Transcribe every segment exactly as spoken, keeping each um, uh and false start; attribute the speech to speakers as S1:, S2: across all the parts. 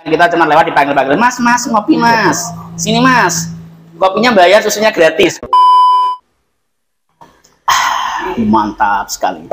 S1: Kita cuma lewat dipanggil-panggil, mas, mas, ngopi mas, sini mas, kopinya bayar, susunya gratis. Ah, mantap sekali.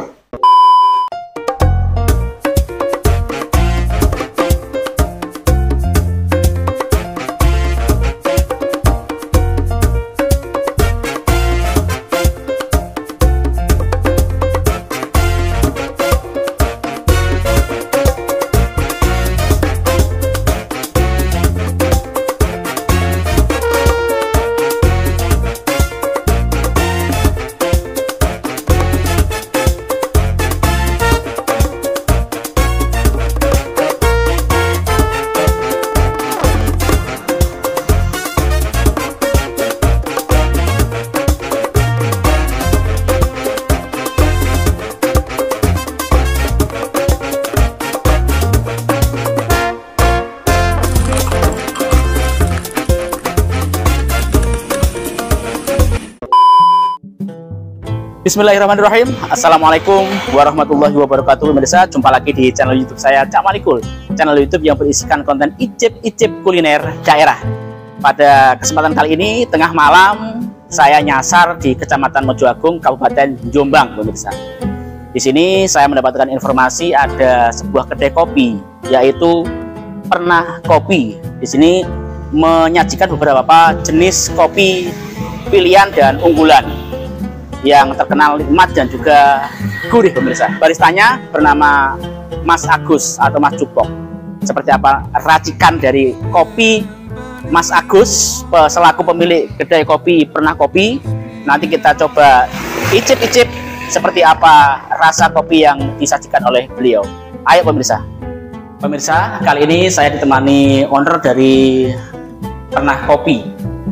S1: Bismillahirrahmanirrahim. Assalamualaikum warahmatullahi wabarakatuh. Pemirsa, jumpa lagi di channel YouTube saya, Cak Malikul. Channel YouTube yang berisikan konten icip-icip kuliner daerah. Pada kesempatan kali ini, tengah malam, saya nyasar di Kecamatan Mojoagung, Kabupaten Jombang, pemirsa. Di sini saya mendapatkan informasi ada sebuah kedai kopi, yaitu Pernah Kopi. Di sini menyajikan beberapa jenis kopi pilihan dan unggulan yang terkenal nikmat dan juga gurih, pemirsa. Baristanya bernama Mas Agus atau Mas Cupok. Seperti apa racikan dari kopi Mas Agus selaku pemilik kedai kopi Pernah Kopi? Nanti kita coba icip-icip seperti apa rasa kopi yang disajikan oleh beliau. Ayo pemirsa. Pemirsa, kali ini saya ditemani owner dari Pernah Kopi,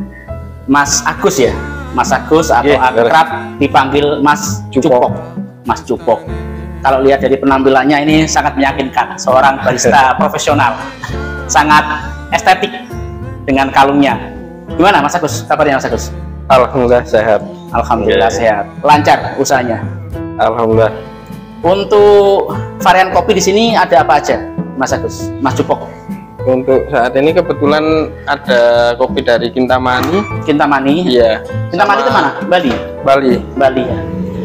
S1: Mas Agus ya. Mas Agus atau yeah, akrab dipanggil Mas Cupok. Mas Cupok. Kalau lihat dari penampilannya ini sangat meyakinkan, seorang barista profesional, sangat estetik dengan kalungnya. Gimana Mas Agus? Kabarnya Mas Agus?
S2: Alhamdulillah sehat.
S1: Alhamdulillah yeah. sehat. Lancar usahanya.
S2: Alhamdulillah.
S1: Untuk varian kopi di sini ada apa aja, Mas Agus? Mas Cupok.
S2: Untuk saat ini kebetulan ada kopi dari Kintamani.
S1: Kintamani?
S2: Iya.
S1: Kintamani itu mana? Bali?
S2: Bali.
S1: Bali ya.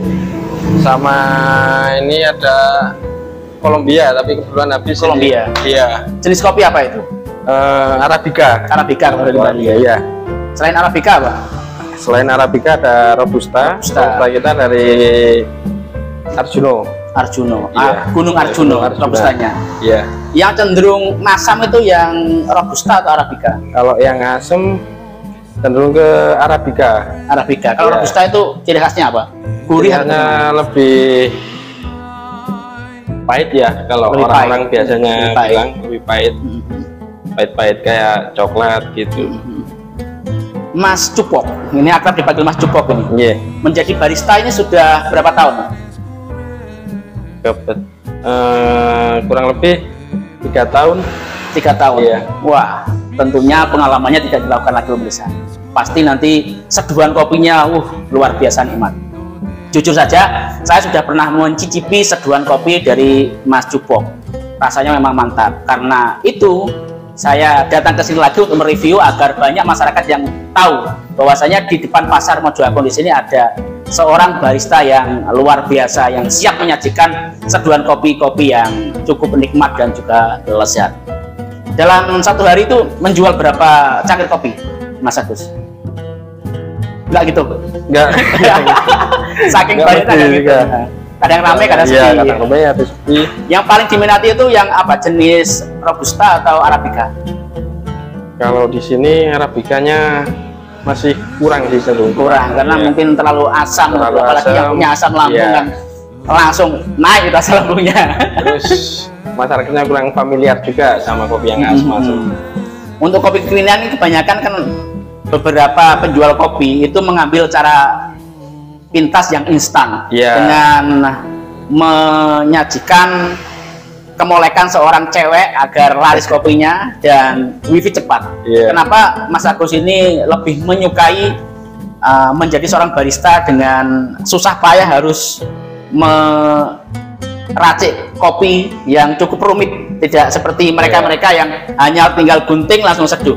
S2: Sama ini ada Kolombia, tapi kebetulan habis.
S1: Kolombia?
S2: Iya.
S1: Jenis kopi apa itu?
S2: Uh, Arabica.
S1: Arabica kalau dari Bali ya?
S2: Iya.
S1: Selain Arabica apa?
S2: Selain Arabica ada Robusta.
S1: Robusta.
S2: Robusta kita dari Arjuno.
S1: Arjuno,
S2: iya.
S1: ah, Gunung Arjuno,
S2: Gunung Arjuno.
S1: Robustanya.
S2: Iya.
S1: Yang cenderung masam itu yang Robusta atau Arabica?
S2: Kalau yang asem cenderung ke Arabica.
S1: Arabica. Kalau
S2: iya.
S1: Robusta itu ciri khasnya apa? Gurih
S2: atau lebih pahit ya. Kalau orang-orang biasanya
S1: lebih pahit.
S2: bilang lebih pahit, pahit-pahit kayak coklat gitu.
S1: Mas Cupok, ini akrab dipanggil Mas Cupok ini.
S2: Yeah.
S1: Menjadi barista ini sudah berapa tahun?
S2: Kepet, uh, kurang lebih tiga tahun.
S1: Tiga tahun.
S2: Iya.
S1: Wah, tentunya pengalamannya tidak dilakukan lagi pemirsa. Pasti nanti seduhan kopinya, uh, luar biasa nikmat. Jujur saja, saya sudah pernah mencicipi seduhan kopi dari Mas Cupok. Rasanya memang mantap. Karena itu saya datang ke sini lagi untuk mereview agar banyak masyarakat yang tahu bahwasanya di depan pasar Mojoagung di sini ada seorang barista yang luar biasa yang siap menyajikan seduhan kopi-kopi yang cukup nikmat dan juga lezat. Dalam satu hari itu menjual berapa cangkir kopi, Mas Agus? Enggak gitu?
S2: Enggak.
S1: Saking banyaknya gitu. Kadang ramai, kadang sepi.
S2: Iya, kadang ramai, kadang sepi.
S1: Yang paling diminati itu yang apa? Jenis Robusta atau Arabica?
S2: Kalau di sini Arabicanya masih kurang sih cenderung.
S1: Kurang, karena ya. mungkin terlalu asam,
S2: terlalu
S1: apalagi
S2: asam,
S1: yang punya asam lambung ya. kan langsung naik itu asam lambungnya.
S2: Terus masyarakatnya kurang familiar juga sama kopi yang asam.
S1: Hmm. Untuk kopi kekinian ini kebanyakan kan beberapa penjual kopi itu mengambil cara pintas yang instan
S2: ya.
S1: dengan menyajikan kemolekan seorang cewek agar laris kopinya dan wifi cepat. Yeah. Kenapa Mas Agus ini lebih menyukai uh, menjadi seorang barista dengan susah payah harus me racik kopi yang cukup rumit, tidak seperti mereka-mereka yang hanya tinggal gunting langsung seduh?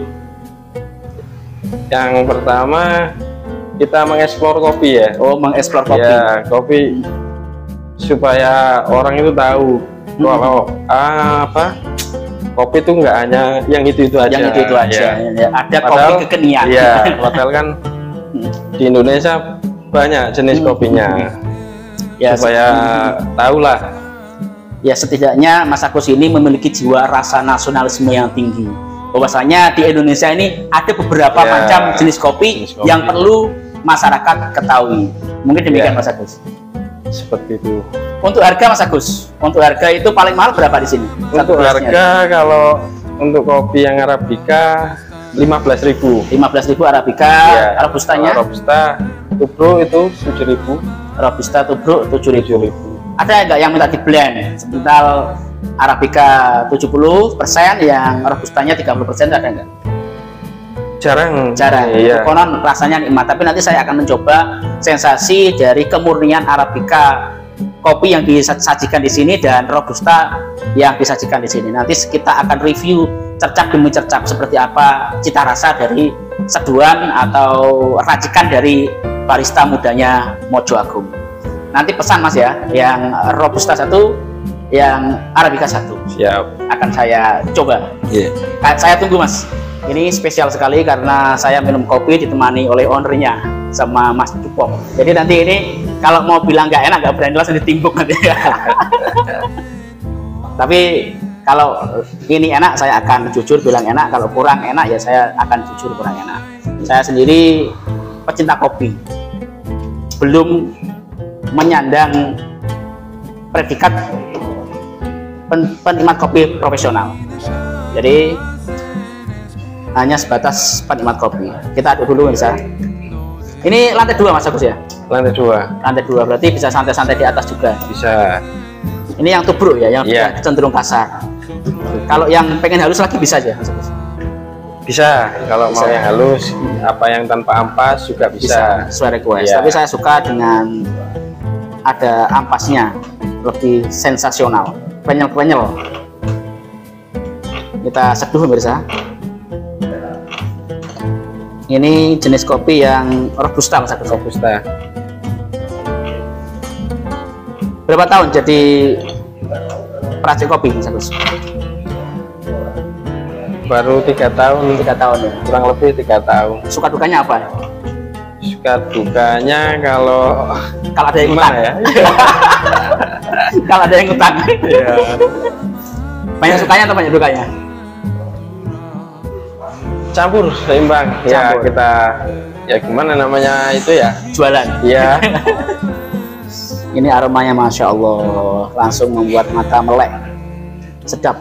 S2: Yang pertama kita mengeksplor kopi ya.
S1: Oh, mengeksplor kopi.
S2: Ya, kopi supaya orang itu tahu hmm. kalau ah, apa kopi itu nggak hanya yang itu itu aja.
S1: Yang itu itu aja. Ya. Ya, ada
S2: padahal,
S1: kopi kekinian.
S2: Iya, padahal kan di Indonesia banyak jenis hmm. kopinya. Ya, supaya tahulah.
S1: Ya, setidaknya Mas Agus ini memiliki jiwa rasa nasionalisme yang tinggi. Bahwasanya di Indonesia ini ada beberapa ya, macam jenis kopi, jenis kopi yang perlu masyarakat ketahui. Mungkin demikian ya, Mas Agus.
S2: Seperti itu.
S1: Untuk harga Mas Agus, untuk harga itu paling mahal berapa di sini?
S2: Untuk harga kalau untuk kopi yang Arabica lima belas ribu.
S1: lima belas ribu Arabica, ya, Robustanya?
S2: Robusta Tubruk itu tujuh ribu.
S1: Robusta Tubruk tujuh ribu. Ada nggak yang minta di blend? Sebentar Arabica tujuh puluh persen, yang Robustanya tiga puluh persen, ada nggak?
S2: Jarang.
S1: Jarang.
S2: Iya.
S1: Konon rasanya nikmat. Tapi nanti saya akan mencoba sensasi dari kemurnian Arabica kopi yang disajikan di sini dan Robusta yang disajikan di sini. Nanti kita akan review cercak demi cercak seperti apa cita rasa dari seduhan atau racikan dari barista mudanya Mojo Agung. Nanti pesan Mas ya, yang Robusta satu, yang Arabica satu.
S2: Siap. Akan
S1: saya coba.
S2: Yeah.
S1: Saya tunggu Mas. Ini spesial sekali karena saya minum kopi ditemani oleh ownernya sama Mas Cupok. Jadi nanti ini kalau mau bilang nggak enak, nggak berani langsung ditimbuk nanti. Tapi kalau ini enak saya akan jujur bilang enak, kalau kurang enak ya saya akan jujur kurang enak. Saya sendiri pecinta kopi, belum menyandang predikat pen penikmat kopi profesional. Jadi hanya sebatas penikmat kopi. Kita aduk dulu bisa. Ini lantai dua Mas Agus ya?
S2: Lantai dua.
S1: Lantai dua berarti bisa santai-santai di atas juga.
S2: Bisa. Ini
S1: yang tubruk ya, yang
S2: yeah.
S1: cenderung kasar. Kalau yang pengen halus lagi bisa aja Mas Agus?
S2: Bisa. Kalau bisa. Mau yang halus, apa yang tanpa ampas juga bisa.
S1: Bisa sesuai request.
S2: Yeah.
S1: Tapi saya suka dengan ada ampasnya, lebih sensasional. Penyel-penyel. Kita seduh pemirsa. Ini jenis kopi yang Robusta Mas Agus.
S2: Robusta.
S1: Berapa tahun jadi peracik kopi Mas Agus?
S2: Baru tiga tahun.
S1: Tiga tahun ya.
S2: Kurang lebih tiga tahun.
S1: Suka dukanya apa?
S2: Suka dukanya kalau
S1: kalau ada yang utang
S2: ya.
S1: Kalau ada yang utang.
S2: Ya.
S1: Banyak sukanya atau banyak dukanya?
S2: Campur seimbang. Campur. Ya kita ya gimana namanya itu ya,
S1: jualan.
S2: Iya.
S1: Ini aromanya Masya Allah, langsung membuat mata melek, sedap.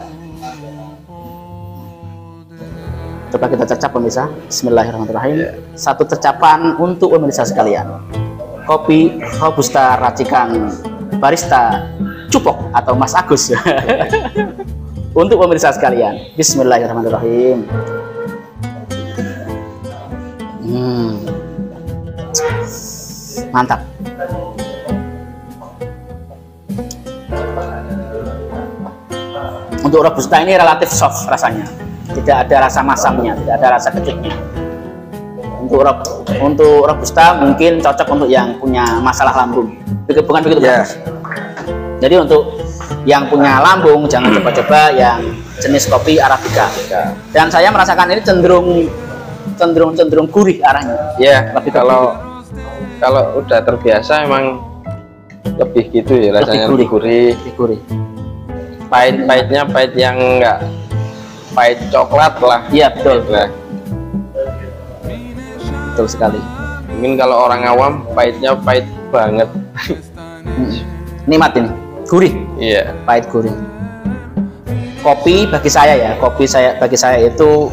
S1: Coba kita cercap pemirsa. Bismillahirrahmanirrahim. Yeah. Satu cercapan untuk pemirsa sekalian. Kopi Robusta racikan barista Cupok atau Mas Agus. Untuk pemirsa sekalian. Bismillahirrahmanirrahim. Hmm. Mantap. Untuk Robusta ini relatif soft rasanya, tidak ada rasa masamnya, tidak ada rasa kecutnya. Untuk rob, untuk Robusta mungkin cocok untuk yang punya masalah lambung, bukan begitu ya. Jadi untuk yang punya lambung jangan coba-coba yang jenis kopi Arabica. Dan saya merasakan ini cenderung cenderung cenderung gurih arahnya.
S2: Ya, lebih kalau kalau udah terbiasa emang lebih gitu ya rasanya,
S1: lebih gurih.
S2: Lebih gurih. Pahit-pahitnya pahit yang enggak pahit coklat lah.
S1: Iya betul.
S2: Nah.
S1: Betul sekali.
S2: Mungkin kalau orang awam pahitnya pahit banget.
S1: Hmm. Nikmat ini, gurih.
S2: Iya.
S1: Pahit gurih. Kopi bagi saya ya, kopi saya bagi saya itu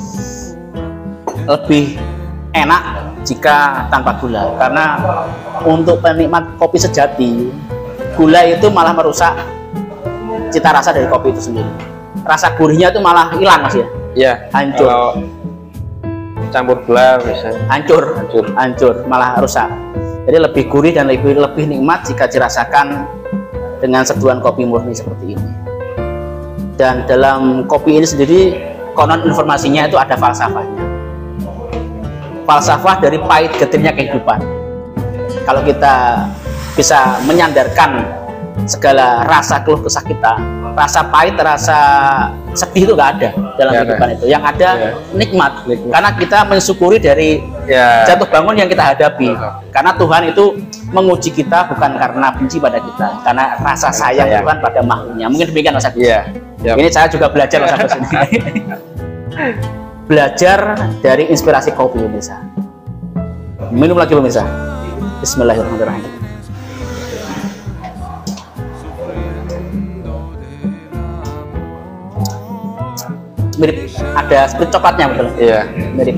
S1: lebih enak jika tanpa gula, karena untuk penikmat kopi sejati gula itu malah merusak cita rasa dari kopi itu sendiri. Rasa gurihnya itu malah hilang Mas ya.
S2: Iya.
S1: Hancur.
S2: Kalau campur gula bisa
S1: hancur,
S2: hancur,
S1: hancur, malah rusak. Jadi lebih gurih dan lebih lebih nikmat jika dirasakan dengan seduhan kopi murni seperti ini. Dan dalam kopi ini sendiri konon informasinya itu ada falsafahnya. Falsafah dari pahit getirnya kehidupan. Kalau kita bisa menyandarkan segala rasa keluh kesah kita, rasa pahit, rasa sedih itu nggak ada dalam
S2: ya,
S1: kehidupan
S2: ada.
S1: itu. Yang ada ya. nikmat. nikmat, karena kita mensyukuri dari ya. jatuh bangun yang kita hadapi. Ya. Karena Tuhan itu menguji kita bukan karena benci pada kita, karena rasa sayang ya. Tuhan pada makhluknya. Mungkin demikian Mas Agus. Ya. Ya. Ini saya juga belajar Mas Agus ini. Belajar dari inspirasi kopi pemirsa. Minum lagi pemirsa. Bismillahirrahmanirrahim. Mirip, ada sprit coklatnya betul. Iya. Mirip.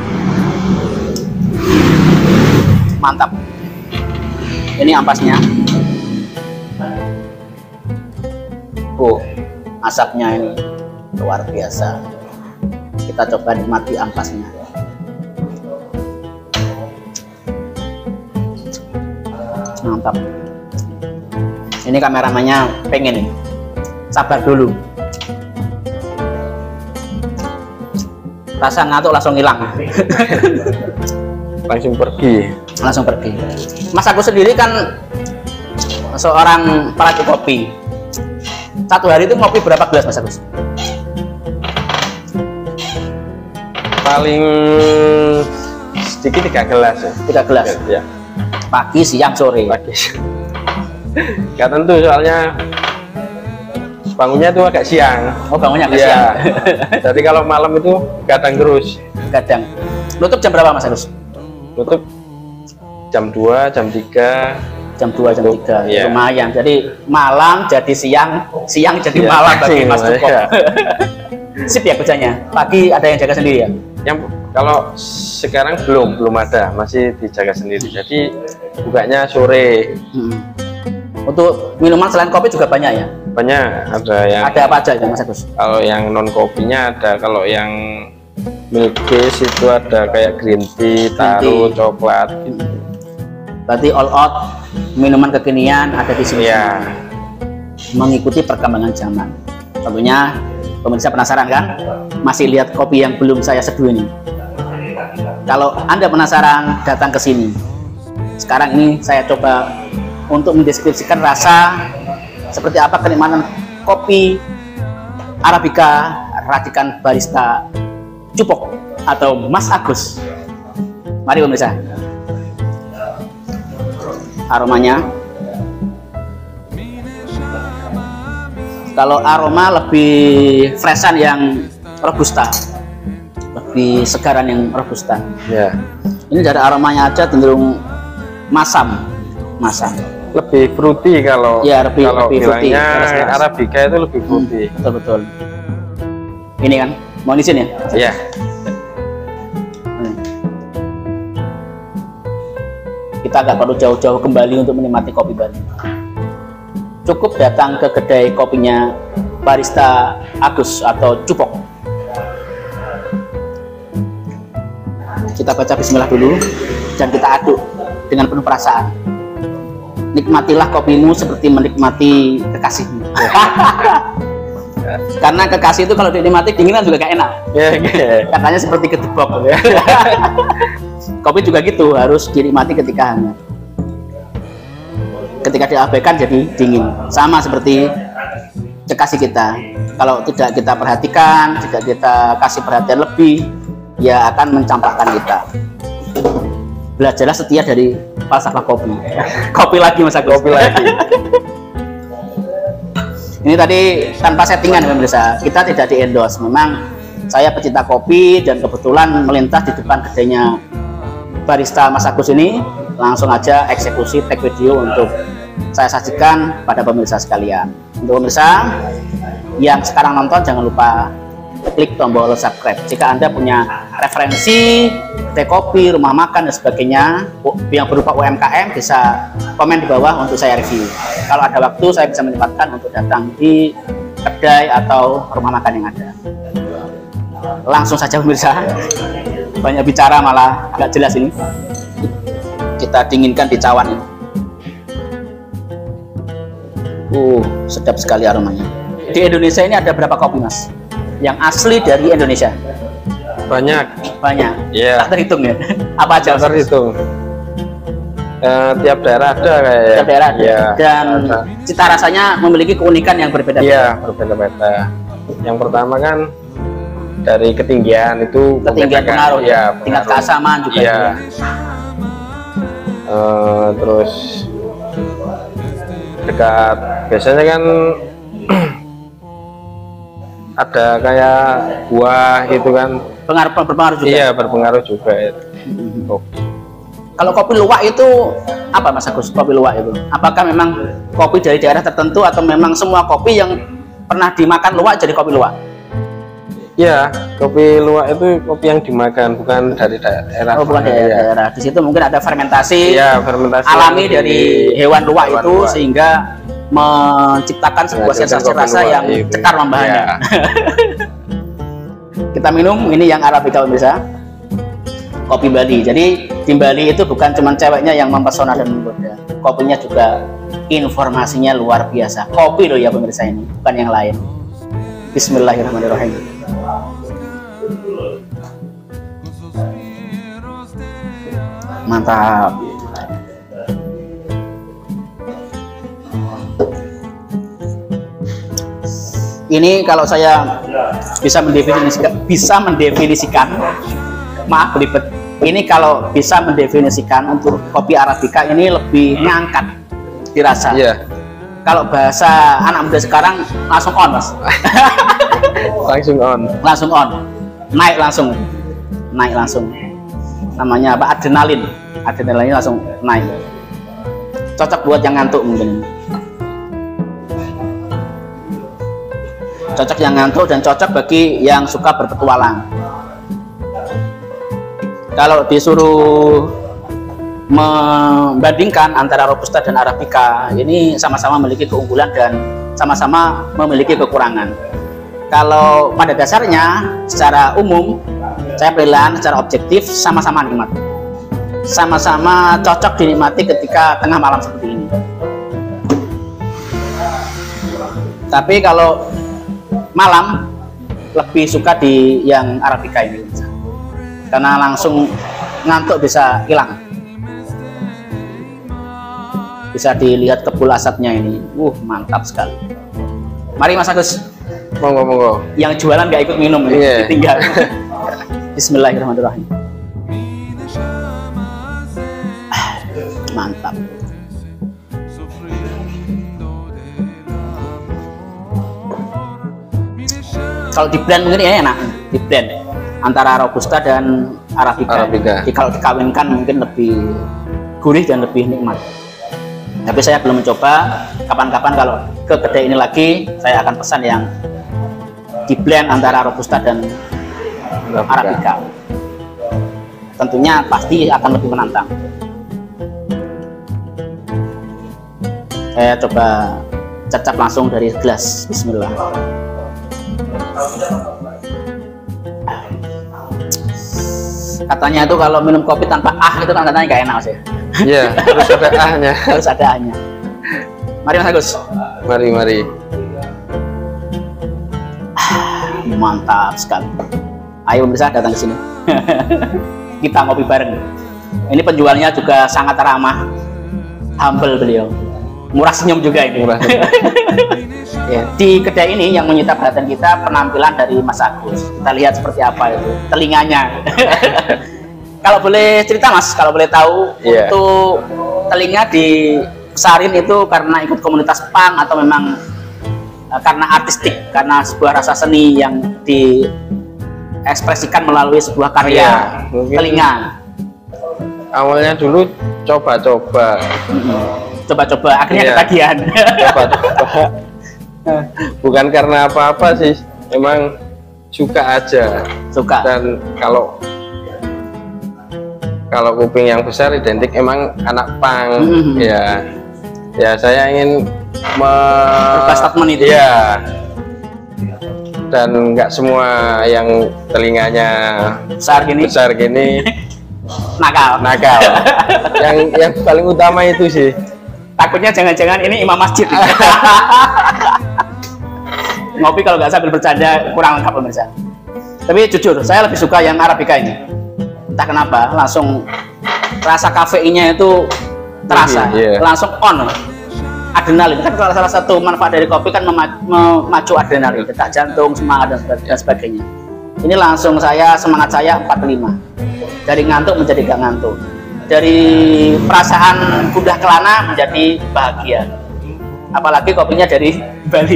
S1: Mantap. Ini ampasnya. Oh, asapnya ini luar biasa. Kita coba nikmati ampasnya. Mantap. Ini kameramannya pengen nih. Sabar dulu. Rasa ngantuk langsung hilang.
S2: Langsung pergi.
S1: Langsung pergi. Mas Agus sendiri kan seorang peracik kopi. Satu hari itu ngopi berapa gelas Mas Agus?
S2: Paling sedikit tiga gelas ya.
S1: Tiga gelas. Ya. Pagi, siang, sore.
S2: Pagi. Gak tentu soalnya bangunnya itu agak siang.
S1: Oh, bangunnya agak
S2: ya.
S1: siang.
S2: Jadi kalau malam itu kadang terus.
S1: Kadang. Nutup jam berapa Mas Agus?
S2: Nutup jam dua, jam tiga.
S1: Jam dua, jam tiga. Ya. Lumayan. Jadi malam jadi siang, siang jadi ya, malam bagi Mas Tuko. Ya. Sip ya kerjanya. Pagi ada yang jaga sendiri ya?
S2: Yang kalau sekarang belum belum ada, masih dijaga sendiri. Jadi bukanya sore.
S1: Hmm. Untuk minuman selain kopi juga banyak ya?
S2: Banyak, ada yang.
S1: Ada apa aja ya Mas Agus?
S2: Kalau yang non kopinya ada, kalau yang milk base itu ada kayak green tea, taro, coklat. Gitu.
S1: Berarti all out minuman kekinian ada di sini.
S2: Ya.
S1: Mengikuti perkembangan zaman. Tentunya pemirsa penasaran kan? Masih lihat kopi yang belum saya seduh ini. Kalau Anda penasaran, datang ke sini. Sekarang ini saya coba untuk mendeskripsikan rasa seperti apa kenikmatan kopi Arabica racikan barista Cupok atau Mas Agus. Mari pemirsa. Aromanya. Kalau aroma lebih freshan yang robusta, lebih segaran yang robusta.
S2: Ya.
S1: Ini dari aromanya aja cenderung masam, masam.
S2: Lebih fruity kalau
S1: ya, lebih,
S2: kalau
S1: lebih
S2: bilangnya
S1: fruity.
S2: Arabica itu lebih fruity.
S1: Hmm, betul betul. Ini kan, mau di sini ya?
S2: Iya.
S1: Hmm. Kita nggak perlu jauh-jauh kembali untuk menikmati kopi Bali. Cukup datang ke kedai kopinya barista Agus atau Cupok. Kita baca bismillah dulu dan kita aduk dengan penuh perasaan. Nikmatilah kopimu seperti menikmati kekasihmu. Karena kekasih itu kalau dinikmati dinginan juga gak enak. Katanya seperti gedebok. Kopi juga gitu, harus dinikmati ketika hangat. Ketika diabaikan jadi dingin. Sama seperti kekasih kita. Kalau tidak kita perhatikan, tidak kita kasih perhatian lebih, ya akan mencampakkan kita. Belajarlah setia dari falsafah kopi. Kopi lagi Mas Agus.
S2: Kopi lagi.
S1: Ini tadi tanpa settingan pemirsa. Kita tidak di endorse. Memang saya pecinta kopi dan kebetulan melintas di depan kedainya barista Mas Agus ini. Langsung aja eksekusi tag video untuk saya sajikan pada pemirsa sekalian. Untuk pemirsa yang sekarang nonton, jangan lupa klik tombol subscribe. Jika Anda punya referensi teh kopi, rumah makan dan sebagainya yang berupa U M K M, bisa komen di bawah untuk saya review. Kalau ada waktu saya bisa menyempatkan untuk datang di kedai atau rumah makan yang ada. Langsung saja pemirsa, banyak bicara malah nggak jelas ini. Kita dinginkan di cawan ini. Uh, sedap sekali aromanya. Di Indonesia ini ada berapa kopi, Mas? Yang asli dari Indonesia?
S2: Banyak.
S1: Banyak.
S2: Iya.
S1: Tak terhitung ya? Apa aja?
S2: Tak terhitung. Uh, tiap daerah ada kayak.
S1: Tiap daerah ada.
S2: Ya,
S1: dan
S2: ada.
S1: Cita rasanya memiliki keunikan yang berbeda-beda.
S2: Iya, berbeda-beda. Yang pertama kan dari ketinggian itu
S1: ketinggian pengaruh ya,
S2: ya
S1: tingkat keasaman juga.
S2: Iya. Uh, terus dekat biasanya kan ada kayak buah gitu kan.
S1: Pengaruh berpengaruh juga.
S2: Iya, berpengaruh juga itu.
S1: Mm-hmm. Kopi. Kalau kopi luwak itu apa, Mas Agus? Kopi luwak itu apakah memang kopi dari daerah tertentu atau memang semua kopi yang pernah dimakan luwak jadi kopi luwak?
S2: Iya, kopi luwak itu kopi yang dimakan, bukan dari daerah.
S1: Oh, bukan dari
S2: ya.
S1: daerah. Di situ mungkin ada fermentasi,
S2: ya, fermentasi
S1: alami dari hewan luwak hewan itu luwak. Sehingga menciptakan sebuah ya, sensasi rasa yang itu. Cekar membahanya. Ya. Kita minum ini yang Arabica pemirsa. Kopi Bali. Jadi di Bali itu bukan cuma ceweknya yang mempesona dan menggoda. Kopinya juga informasinya luar biasa. Kopi loh ya pemirsa ini, bukan yang lain. Bismillahirrahmanirrahim. Mantap. Ini kalau saya bisa mendefinisikan, bisa mendefinisikan, maaf belibet. Ini kalau bisa mendefinisikan untuk kopi Arabica ini lebih ngangkat dirasa.
S2: Iya.
S1: Kalau bahasa anak muda sekarang langsung on, Mas.
S2: Langsung on.
S1: Langsung on. Naik langsung. Naik langsung. Namanya apa? Adrenalin. Adrenalinnya langsung naik. Cocok buat yang ngantuk mungkin. Cocok yang ngantuk dan cocok bagi yang suka berpetualang. Kalau disuruh membandingkan antara Robusta dan Arabica, ini sama-sama memiliki keunggulan dan sama-sama memiliki kekurangan. Kalau pada dasarnya secara umum, saya penilaian secara objektif sama-sama nikmat, sama-sama cocok dinikmati ketika tengah malam seperti ini. Tapi kalau malam lebih suka di yang Arabica ini, karena langsung ngantuk bisa hilang. Bisa dilihat kebul asapnya ini, uh mantap sekali. Mari Mas Agus.
S2: Monggo monggo.
S1: Yang jualan nggak ikut minum, yeah. Ditinggal. Bismillahirrahmanirrahim. Mantap. Kalau di blend mungkin ya enak, di blend antara Robusta dan Arabica.
S2: Arabica.
S1: Jadi kalau dikawinkan mungkin lebih gurih dan lebih nikmat. Tapi saya belum mencoba. Kapan-kapan kalau ke kedai ini lagi, saya akan pesan yang di blend antara Robusta dan Arabica. Arabica. Tentunya pasti akan lebih menantang. Saya coba cecap langsung dari gelas. Bismillah. Katanya itu kalau minum kopi tanpa ah itu kan katanya gak enak sih.
S2: Iya, harus ada ahnya.
S1: Harus ada ahnya. Mari Mas Agus.
S2: Mari mari.
S1: Mantap sekali. Ayo bisa datang ke sini. Kita ngopi bareng. Ini penjualnya juga sangat ramah, humble beliau. Murah senyum juga ini. Murah. Ya, di kedai ini yang menyita perhatian kita penampilan dari Mas Agus. Kita lihat seperti apa itu telinganya. Kalau boleh cerita Mas, kalau boleh tahu, yeah. Untuk telinga di Sarin itu karena ikut komunitas punk atau memang uh, karena artistik, karena sebuah rasa seni yang diekspresikan melalui sebuah karya, yeah, telinga.
S2: Awalnya dulu coba-coba,
S1: coba-coba, mm-hmm. akhirnya yeah. Ketagihan. Coba-coba.
S2: Bukan karena apa-apa sih, emang suka aja. Suka. Dan kalau kalau kuping yang besar identik emang anak pang, mm-hmm. ya, ya saya ingin me-
S1: statement itu.
S2: Ya. Dan nggak semua yang telinganya
S1: besar gini,
S2: besar gini
S1: nakal,
S2: nakal. yang yang paling utama itu sih.
S1: Takutnya jangan-jangan ini imam masjid. Ngopi kalau nggak sambil bercanda kurang lengkap pemirsa. Tapi jujur, saya lebih suka yang Arabica ini. Entah kenapa, langsung rasa kafeinnya itu terasa,
S2: yeah.
S1: langsung on. Adrenalin kan salah satu manfaat dari kopi kan memacu adrenalin, detak jantung, semangat dan sebagainya. Ini langsung saya semangat saya empat puluh lima. Dari ngantuk menjadi gak ngantuk. Dari perasaan gundah kelana menjadi bahagia. Apalagi kopinya dari Bali.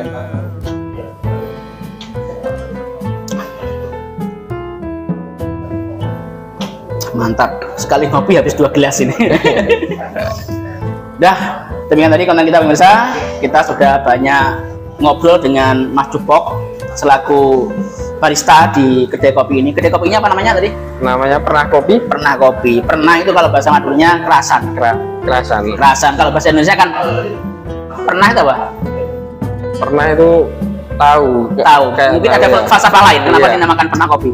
S1: Mantap, sekali kopi habis dua gelas ini. Dah, demikian tadi konten kita pemirsa. Kita sudah banyak ngobrol dengan Mas Jupok selaku barista di kedai kopi ini. Kedai kopinya apa namanya tadi?
S2: Namanya Pernah Kopi.
S1: Pernah Kopi. Pernah itu kalau bahasa Maduranya kerasan.
S2: Kera, kerasan.
S1: Kerasan. Kalau bahasa Indonesia kan pernah itu apa?
S2: Pernah itu tahu.
S1: Tahu. Mungkin ada
S2: ya.
S1: falsafah lain. Kenapa
S2: Iya.
S1: dinamakan Pernah Kopi?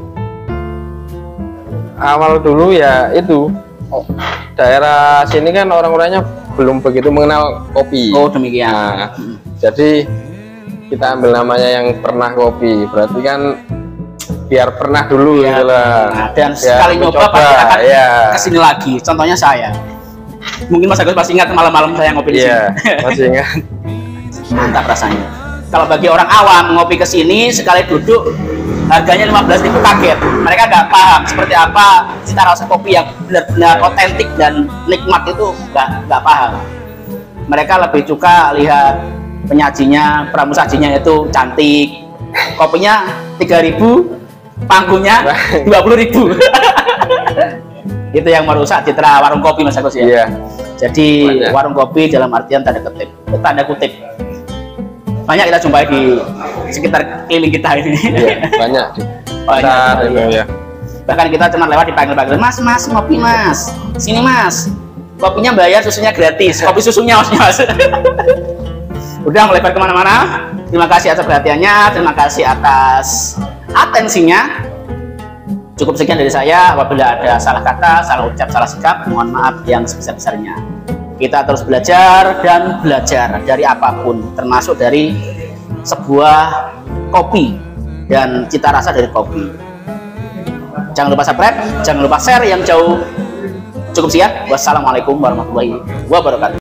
S2: Awal dulu ya itu daerah sini kan orang-orangnya belum begitu mengenal kopi.
S1: Oh demikian.
S2: Nah, jadi kita ambil namanya yang Pernah Kopi. Berarti kan biar pernah dulu
S1: Ya,
S2: gitu lah.
S1: nah, dan
S2: Biar
S1: sekali nyoba pasti akan
S2: ya.
S1: kesini lagi. Contohnya saya. Mungkin Mas Agus masih ingat malam-malam saya ngopi di
S2: Iya,
S1: sini.
S2: masih ingat.
S1: Mantap rasanya. Kalau bagi orang awam ngopi ke sini sekali duduk harganya lima belas ribu kaget. Mereka nggak paham seperti apa cita rasa kopi yang benar-benar otentik dan nikmat itu nggak nggak paham. Mereka lebih suka lihat penyajinya, pramusajinya itu cantik. Kopinya tiga ribu, panggungnya dua puluh ribu. Itu yang merusak citra warung kopi Mas Agus ya.
S2: Iya.
S1: Jadi
S2: Banyak.
S1: warung kopi dalam artian tanda kutip, tanda kutip. Banyak kita jumpai di sekitar keliling kita ini.
S2: Iya, banyak di pasar itu ya.
S1: Bahkan kita cuma lewat dipanggil-panggil, Mas, Mas, ngopi Mas, sini Mas. Kopinya bayar, susunya gratis. Kopi susunya maksudnya Mas. Udah melebar kemana-mana. Terima kasih atas perhatiannya, terima kasih atas atensinya. Cukup sekian dari saya. Apabila ada salah kata, salah ucap, salah sikap, mohon maaf yang sebesar-besarnya. Kita terus belajar dan belajar dari apapun, termasuk dari sebuah kopi dan cita rasa dari kopi. Jangan lupa subscribe, jangan lupa share yang jauh. Cukup sekian. Wassalamualaikum warahmatullahi wabarakatuh.